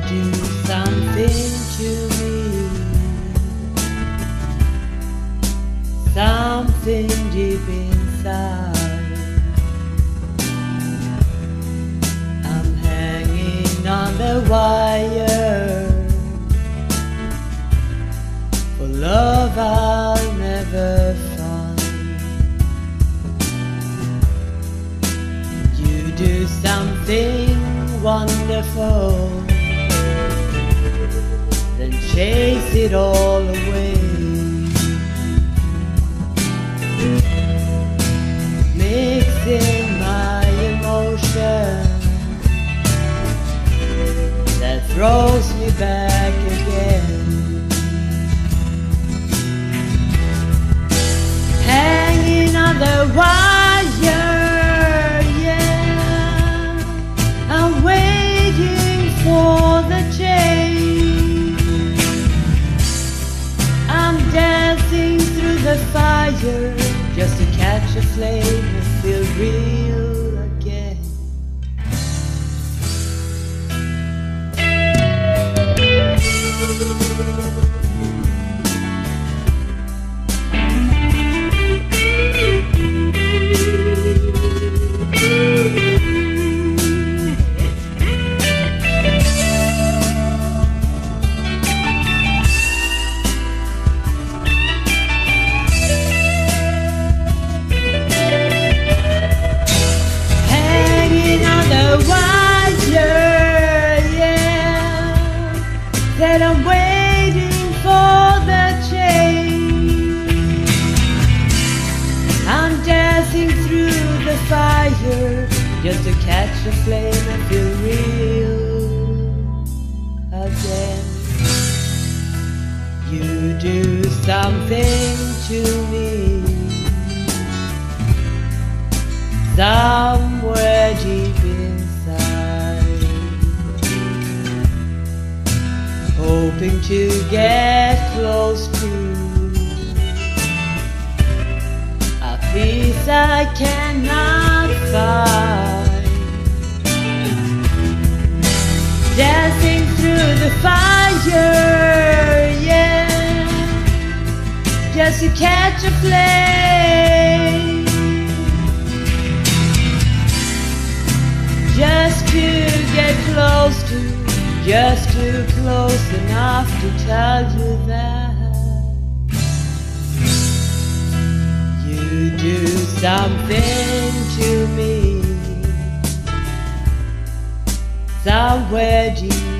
do something to me, something deep inside. I'm hanging on the wire for love I'll never find. You do something wonderful, then chase it all away. Mixing my emotion that throws me back again. Hanging on the wire, yeah, I'm waiting for the change. I'm dancing through the fire just to catch a flame and feel real again. That I'm waiting for the change. I'm dancing through the fire just to catch the flame and feel real again. You do something to me, somewhere deep inside, hoping to get close to a peace I cannot find. Dancing through the fire, yeah, just to catch a flame, just to get close to, just too close enough to tell you that you do something to me, somewhere deep